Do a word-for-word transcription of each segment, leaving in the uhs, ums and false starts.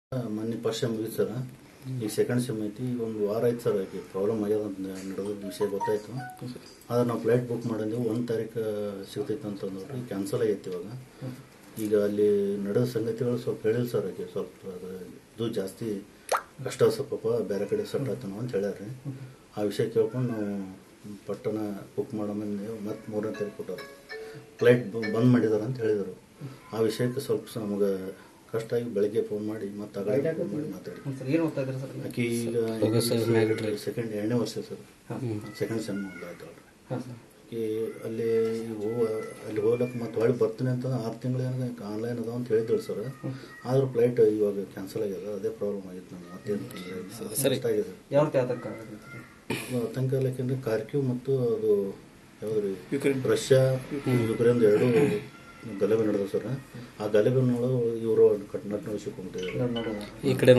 ಮೊನ್ನೆ first sem ಮುಗಿತು sir. ಈಗ ಸೆಕೆಂಡ್ ಸೆಮ್ ಐತಿ. ಈಗ ಒಂದು ವಾರ ಆಯ್ತು ಸರ್. ಈಗ ಪ್ರಾಬ್ಲಮ್ ಆಗ್ಯದ ಅಂತ ನಡೆದ ವಿಷಯ ಗೊತ್ತಾಯ್ತು. ಆದ್ರೆ ನಾವು ಫ್ಲೈಟ್ ಬುಕ್ ಮಾಡಿದ್ದೆವು ಒಂದು ತಾರೀಕು ಸಿಗ್ತೈತೆ ಅಂತಂದ್ರೆ ಈಗ ಕ್ಯಾನ್ಸಲ್ ಆಗೈತಿ ಇವಾಗ. ಈಗ ಅಲ್ಲಿ ನಡೆದ ಸಂಗತಿಗಳು ಸ್ವಲ್ಪ ಹೇಳಿಲ್ಲ ಸರ್. ಆಕೆ ಸ್ವಲ್ಪ ಅದು ಇದು ಜಾಸ್ತಿ ಕಷ್ಟ ಸ್ವಲ್ಪ ಬೇರೆ ಕಡೆ ಸೆಟ್ ಆಯ್ತು ಅಂತ ಹೇಳ್ಯಾರ. ಆ ವಿಷಯ ಕೇಳ್ಕೊಂಡು ನಾವು ಪಟ್ಟಣ ಬುಕ್ ಮಾಡೋ ಮುಂದೆ ಮತ್ತೆ ಮೂರನೇ ತಾರೀಕು ಕೊಟ್ಟರು ಫ್ಲೈಟ್ ಬಂದ್ ಮಾಡಿದಾರೆ ಅಂತ ಹೇಳಿದರು. ಆ ವಿಷಯಕ್ಕೆ ಸ್ವಲ್ಪ ನಮಗೆ ಕಷ್ಟ ಆಗಿ ಬೆಳಗ್ಗೆ ಫೋನ್ ಮಾಡಿ ಮತ್ತೆ ಅಗಡೆ ಫೋನ್ ಮಾಡಿ ಮಾತಾಡಿ ಆಕೆ ಈಗ ಸೆಕೆಂಡ್ ಎರಡನೇ ವರ್ಷ ಸರ್. Second sem ಆಯ್ತಲ್ರಿ. ಈ ಅಲ್ಲಿ ಹೋ ಅಲ್ಲಿ ಹೋಗ್ಲಕ್ಕೆ ಮತ್ತೆ ಹೊಳ್ಳಿ ಬರ್ತೀನಿ ಅಂತ ಆರು ತಿಂಗಳು ಏನೋ ಆನ್ಲೈನ್ ಅದಾವ ಅಂತ ಹೇಳಿದ್ರು ಸರ್. ಆದ್ರೂ ಫ್ಲೈಟ್ ಇವಾಗ ಕ್ಯಾನ್ಸಲ್ ಆಗ್ಯದ. ಅದೇ ಪ್ರಾಬ್ಲಮ್ ಆಗಿತ್ತು ನಮ್ಗೆ. ಮತ್ತೇನು ಕಷ್ಟ ಆಗಿದೆ ಆತಂಕ. ಯಾಕೆಂದ್ರೆ ಕಾರ್ಕ್ಯೂ ಮತ್ತು ಅದು ಯಾವ್ದು ರಷ್ಯಾ ಯುಕ್ರೇನ್ ಎರಡು ಗಲಭೆ ನಡೆದ ಸರ್. ಆ ಗಲಭೆನೊಳಗೆ ಇವರು ನಟ್ ನೋಡಿಸಿಕೊಂಡಿದ್ದಾರೆ. ಈ ಕಡೆ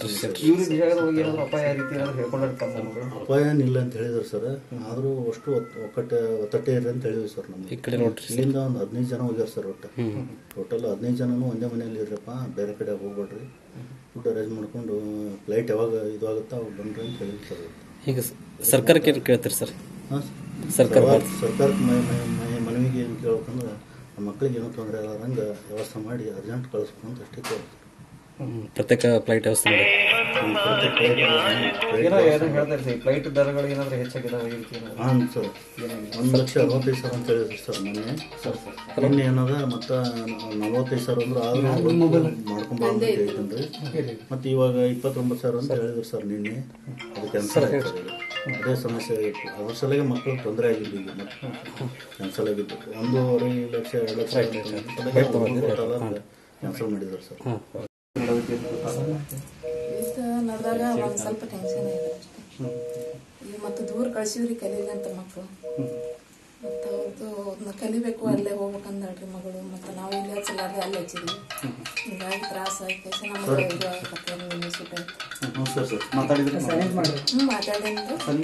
ಅಪಾಯ ಏನಿಲ್ಲ ಅಂತ ಹೇಳಿದ್ರು ಸರ್. ಆದ್ರೂ ಅಷ್ಟು ಒಕ್ಕಟ್ಟೆ ಒತ್ತಟ್ಟೆ ಇರಿ ಅಂತ ಹೇಳಿದ್ವಿ ಸರ್. ನಮ್ಗೆ ಇಲ್ಲಿಂದ ಒಂದು ಹದಿನೈದು ಜನ ಹೋಗ್ಯಾರ ಸರ್. ಒಟ್ಟು ಟೋಟಲ್ ಹದಿನೈದು ಜನನು ಒಂದೇ ಮನೆಯಲ್ಲಿ ಇರ್ರಪ್ಪ, ಬೇರೆ ಕಡೆ ಹೋಗ್ಬೇಡ್ರಿ, ಫುಡ್ ಅರೇಂಜ್ ಮಾಡ್ಕೊಂಡು ಫ್ಲೈಟ್ ಯಾವಾಗ ಇದು ಆಗುತ್ತಾ ಅವಾಗ ಬನ್ರಿ ಅಂತ ಹೇಳಿದ್ರು ಸರ್. ಈಗ ಸರ್ಕಾರಕ್ಕೆ ಏನು ಕೇಳ್ತೀರಿ ಸರ್? ಸರ್ಕಾರ ಸರ್ಕಾರಕ್ಕೆ ಮನವಿಗೆ ಏನು ಕೇಳ್ಬೇಕಂದ್ರೆ ನಮ್ಮ ಮಕ್ಕಳಿಗೆ ಏನೋ ತೊಂದರೆ ಆಗದಂಗೆ ವ್ಯವಸ್ಥೆ ಮಾಡಿ ಅರ್ಜೆಂಟ್ ಕಳಿಸ್ಬೇಕು ಅಂತ ಅಷ್ಟೇ ಕೇಳ್ತಾರೆ. ಪ್ರತ್ಯೇಕ ಫ್ಲೈಟ್ ವ್ಯವಸ್ಥೆ ಮಾಡಿ ಫ್ಲೈಟ್ ದರಗಳು ಏನಾದರೂ ಹೆಚ್ಚಾಗಿದ್ದಾವೆ ಹಾಂ ಸರ್. ಒಂದು ಲಕ್ಷ ಅರವತ್ತೈದು ಸಾವಿರ ಅಂತ ಹೇಳಿದ್ರು ಸರ್ ಮೊನ್ನೆ. ಮೊನ್ನೆ ಏನದ ಮತ್ತು ನಲವತ್ತೈದು ಸಾವಿರ ಅಂದ್ರೆ ಆದರೂ ಮಾಡ್ಕೊಂಬಂದು ಹೇಳ್ತೀನಿ. ಮತ್ತು ಇವಾಗ ಇಪ್ಪತ್ತೊಂಬತ್ತು ಸಾವಿರ ಅಂತ ಹೇಳಿದ್ರು ಸರ್ ನಿನ್ನೆ. ಅದು ಕ್ಯಾನ್ಸಲ್ ಆಯ್ತು ಸರ್. ಅದೇ ಸಮಸ್ಯೆ ಆಗಿತ್ತು. ಅದ್ರ ಸಲಗೆ ಮಕ್ಕಳು ತೊಂದರೆ ಆಗಿದ್ದು. ಈಗ ಮತ್ತೆ ಕ್ಯಾನ್ಸಲ್ ಆಗಿದ್ದು ಒಂದೂವರೆ ಲಕ್ಷ ಎರಡು ಲಕ್ಷ ಕ್ಯಾನ್ಸಲ್ ಮಾಡಿದ್ರು ಸರ್. ನಡೆದಾಗ ಒಂದು ಸ್ವಲ್ಪ ಟೆನ್ಷನ್ ಇದೆ ಅಷ್ಟೇ. ಈಗ ಮತ್ತು ದೂರ ಕಳ್ಸಿವ್ರಿ ಕಲೀಲಿ ಅಂತ ಮಕ್ಕಳು. ಮತ್ತು ಅವ್ರದ್ದು ಕಲಿಬೇಕು, ಅಲ್ಲೇ ಹೋಗ್ಬೇಕಂದ್ರಿ ಮಗಳು. ಮತ್ತು ನಾವು ಇಲ್ಲಿ ಹಚ್ಚಲಾರ್ದೆ ಅಲ್ಲಿ ಹಚ್ಚಿದ್ವಿ. ಹಿಂಗಾಗಿ ತ್ರಾಸ ಆಯ್ತು. ನಮಗೆ ಇದು ಆಗತ್ತೆ ಹ್ಞೂ ಮಾತಾಡಿದ್ರೆ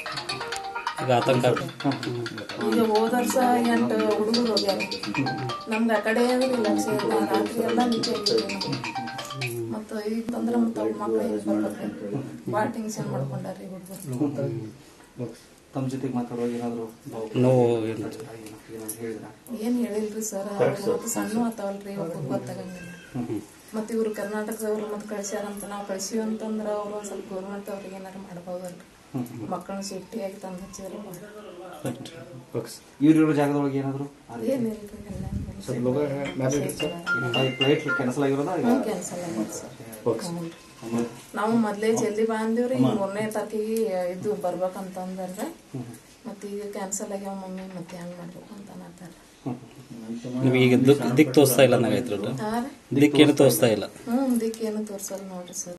ಈಗ ಹೋದ ವರ್ಷ ಎಂಟು ಹುಡುಗರು ಹೋಗ್ಯಾರ. ನಮ್ಗೆ ಆ ಕಡೆ ಲಕ್ಷ ರಾತ್ರಿ ಎಲ್ಲ ನಿಜ ಮತ್ತು ಈಗ ತಂದ್ರೆ ಮತ್ತೆ ಮಕ್ಕಳು ಭಾಳ ಟೆನ್ಷನ್ ಮಾಡ್ಕೊಂಡಾರಿ ಹುಡುಗರು. ತಮ್ಮ ಜೊತೆಗೆ ಮಾತಾಡುವಾಗ ಏನಾದ್ರು ಏನ್ ಹೇಳಿಲ್ರಿ ಸರ್. ಸಣ್ಣ ಆತಾವಲ್ರಿ ಇವಾಗ ಗೊತ್ತಾಗಂಗಿಲ್ಲ. ಮತ್ತೆ ಇವ್ರು ಕರ್ನಾಟಕದವ್ರು ಮತ್ತೆ ಕಳ್ಸ್ಯಾರಂತ ನಾವು ಕಳ್ಸಿವಿ ಅಂತಂದ್ರ ಅವ್ರು ಒಂದ್ ಸ್ವಲ್ಪ ಗೌರ್ಮೆಂಟ್ ಅವ್ರಿಗೆ ಏನಾರು ಮಾಡ್ಬೋದಲ್ರಿ. ಮಕ್ಕಳನ್ನ ಸೇಫ್ಟಿಯಾಗಿ ತಂದು ಹಚ್ಚಿದ್ರು. ಇವ್ರಿರೋ ಜಾಗದೊಳಗೆ ಏನಾದ್ರು ಏನಿಲ್ರಿ ಫ್ಲೈಟ್ ಕ್ಯಾನ್ಸಲ್ ಆಗಿರೋದ? ಕ್ಯಾನ್ಸಲ್ ಆಗಿತ್ತು ಸರ್. ನಾವು ಮೊದ್ಲೇ ಜಲ್ದಿ ಬಂದಿವ್ರಿ. ಮೂರನೇ ತಾರೀಕಿಗೆ ಇದು ಬರ್ಬೇಕಂತಂದ್ರೆ ಮತ್ತೆ ಈಗ ಕ್ಯಾನ್ಸಲ್ ಆಗ್ಯಾವ ಮಮ್ಮಿ, ಮತ್ತೆ ಹೆಂಗ್ ಮಾಡ್ಬೇಕು ಅಂತ ಅನ್ನತ್ತಾರ. ದಿಕ್ ತೋರಿಸ್ತಾ ಇಲ್ಲ. ದಿಕ್ ಏನು ತೋರಿಸ್ತಾ ಇಲ್ಲ. ಹ್ಮ್ ದಿಕ್ ಏನು ತೋರ್ಸಲ್ಲ ನೋಡ್ರಿ ಸರ್.